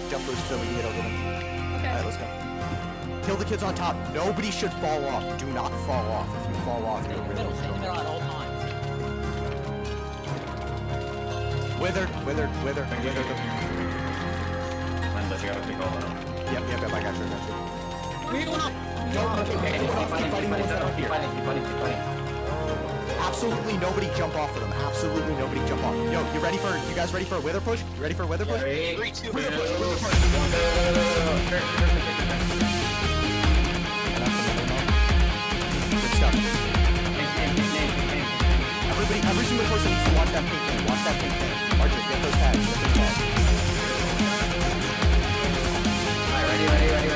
jump boost so we can get over them. Okay. Alright, let's go. Kill the kids on top. Nobody should fall off. Do not fall off. If you fall off, Stay in the middle. Stay in the middle at all times. Withered. Linda, you gotta pick all of them. Yep, I got you. We're going up. Keep fighting. Absolutely nobody jump off of them. Absolutely nobody jump off. Yo, you guys ready for a wither push? You ready for a wither push? 3, 2, 1. Good stuff. Every single person needs to watch that pink thing. Watch that pink thing. Archers, get those tags. Alright, ready. 3, 2,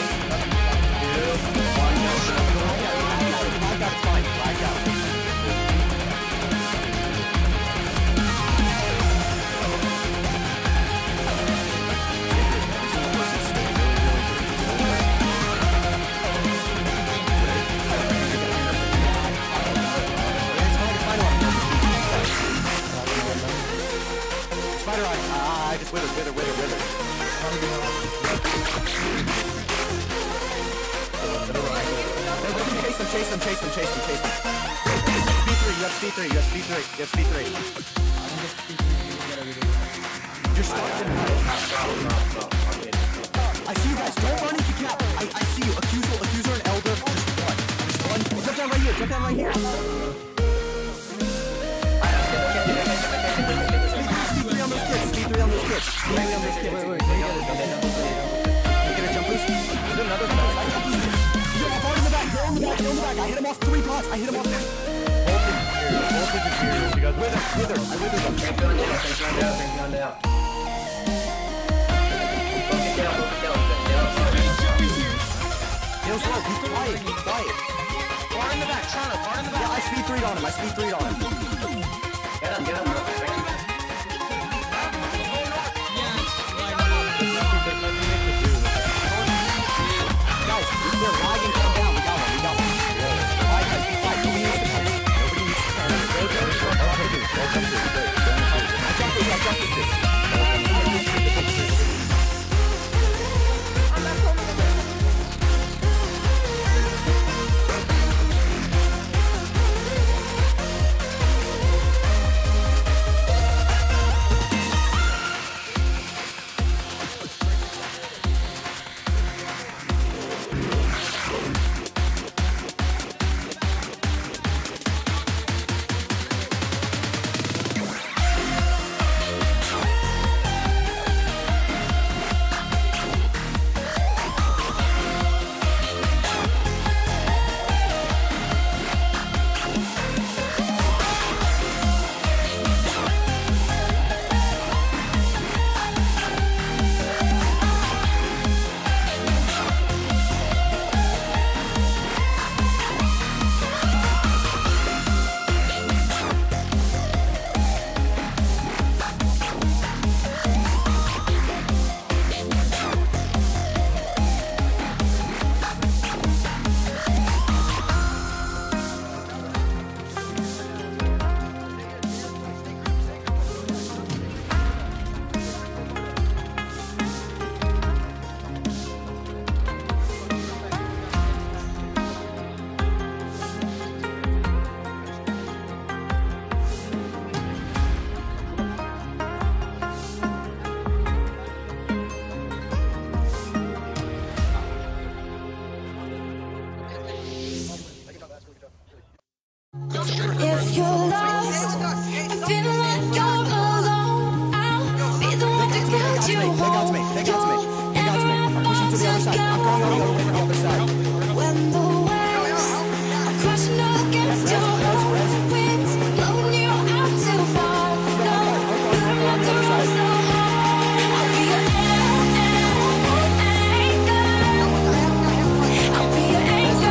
1, go. Flagged out, it's fine. Flagged out. Spider eye. I just wither. Chase them. You have speed 3. You're stuck in the I see you guys. Don't run into cap. I see you. Accuser and Elder. Just run. Jump down right here. Speed 3 on those kids. Wait. You get a jump boost? There's another boost. You're in the back. I hit him off 3 pots. Voltage is here. You guys wither. I withered them. Thanks on down. Focus down. Heal slow. Be quiet. Bar in the back. Yeah, I speed 3'd on him. Get him. Guys, they're lagging. Calm down. We got one. Alright, guys, be quiet. Nobody needs to panic. I jump this. If you're lost, feeling like you're alone, I'll be the one to guide you home. Don't ever want to go when the waves are crashing against your own winds, blowing you out too far. No, I'm not the road so hard. I'll be your anchor. I'll be your anchor.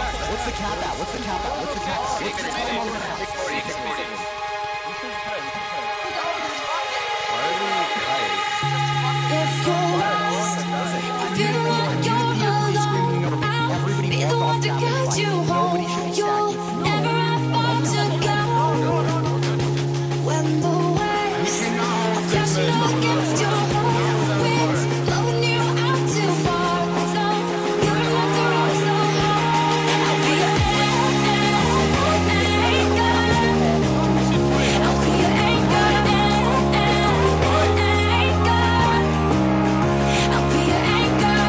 What's the cap at? What's the cap at? What's the cap? What's the time on the cap? 640. If you're lost, feeling like you're alone, I'll be the one to guide you home. You'll never have far to go. When the waves are crashing against your winds, blowing you out too far, so you don't have to rock so hard. I'll be your anchor. I'll be your anchor. I'll be your anchor,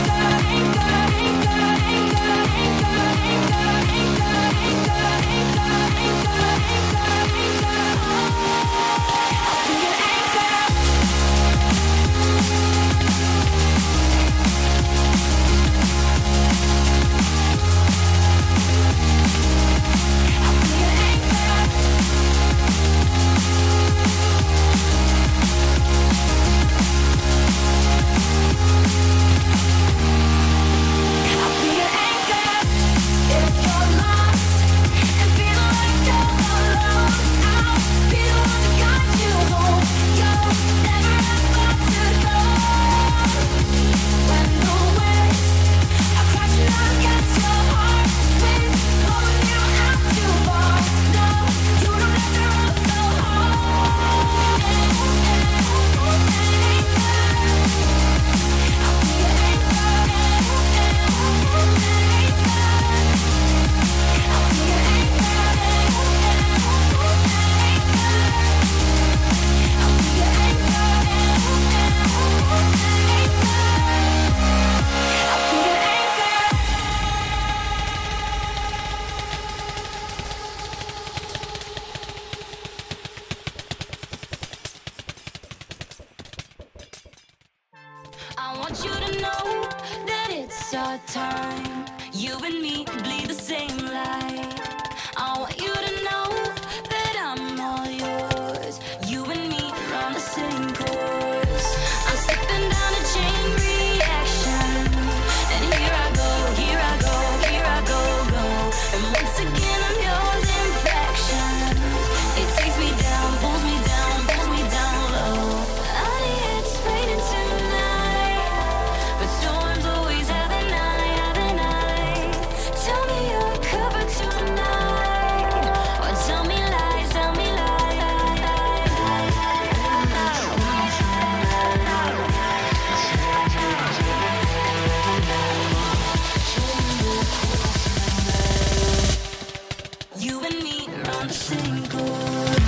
I want you to know that it's our time. You and me bleed the same light. I want you to know that I'm all yours. You and me run the same course. I'm slipping down a chain reaction, and here I go, here I go, here I go, go. And once again I'm yours in fractions. It takes me down, pulls me down low. It's raining tonight, but storms always have a night. Tell me you're covered tonight, or tell me lies, tell me lies. You and me run the same course.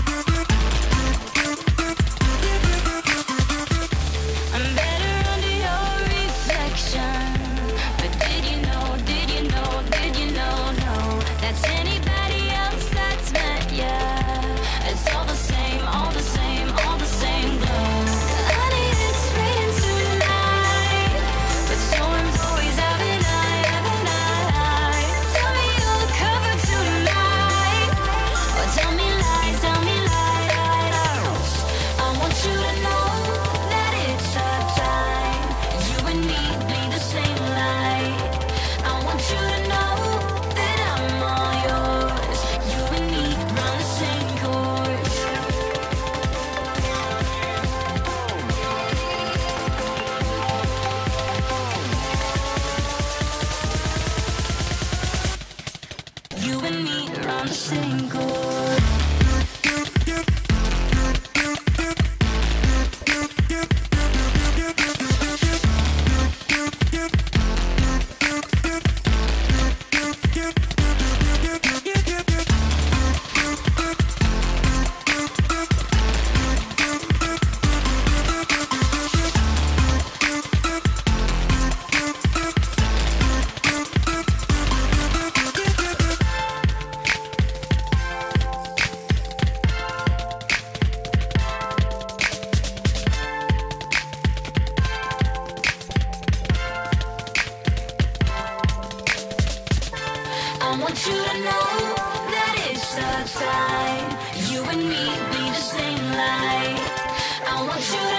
I'm better under your Should